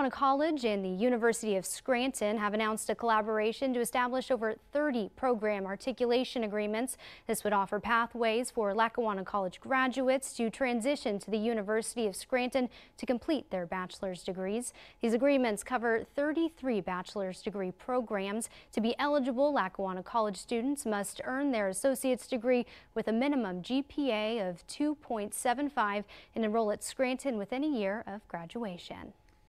Lackawanna College and the University of Scranton have announced a collaboration to establish over 30 program articulation agreements. This would offer pathways for Lackawanna College graduates to transition to the University of Scranton to complete their bachelor's degrees. These agreements cover 33 bachelor's degree programs. To be eligible, Lackawanna College students must earn their associate's degree with a minimum GPA of 2.75 and enroll at Scranton within a year of graduation.